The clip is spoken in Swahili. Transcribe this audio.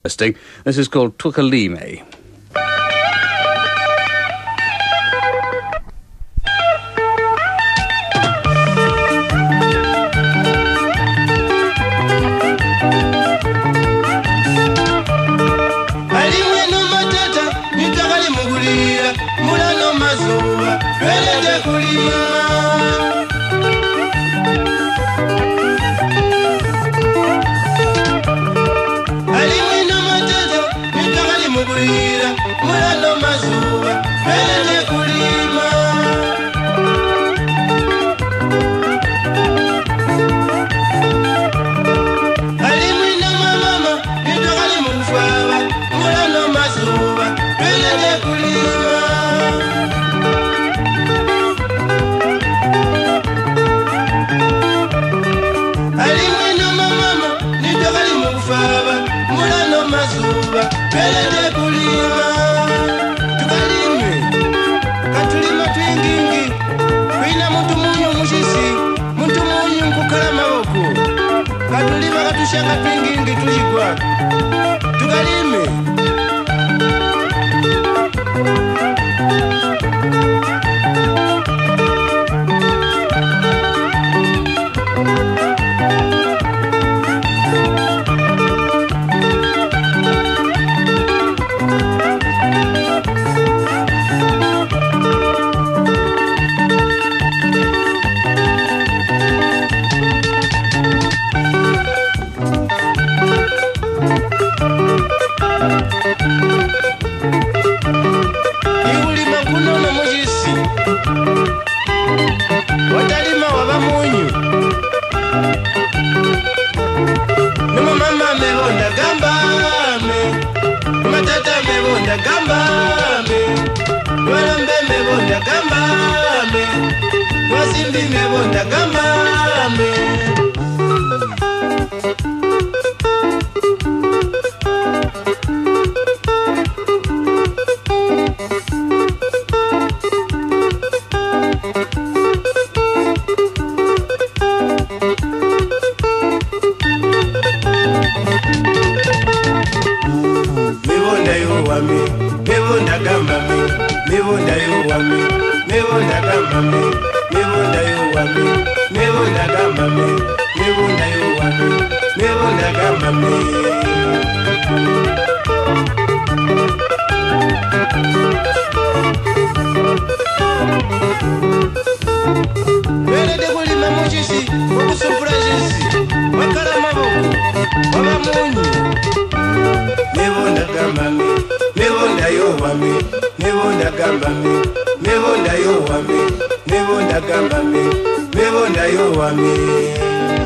This is called Tukalime. Shanga twingingi tuligwa tukalime watalima wabamunyu nimo mama mebonda gambame matata mebonda gambame walambe mebonda gambame wasimbi mebonda gambame Mebonda gamba me, mebonda yo wame, mebonda gamba me, mebonda yo wame, mebonda gamba me, mebonda yo wame, mebonda gamba me. Bele de kulima mujisi, okusufura jisi, wakala maboko, wabamunyu. Mebonda gamba me, mebonda yo wame, mebonda gamba me, mebonda yo wame, mebonda gamba me, mebonda yo wame.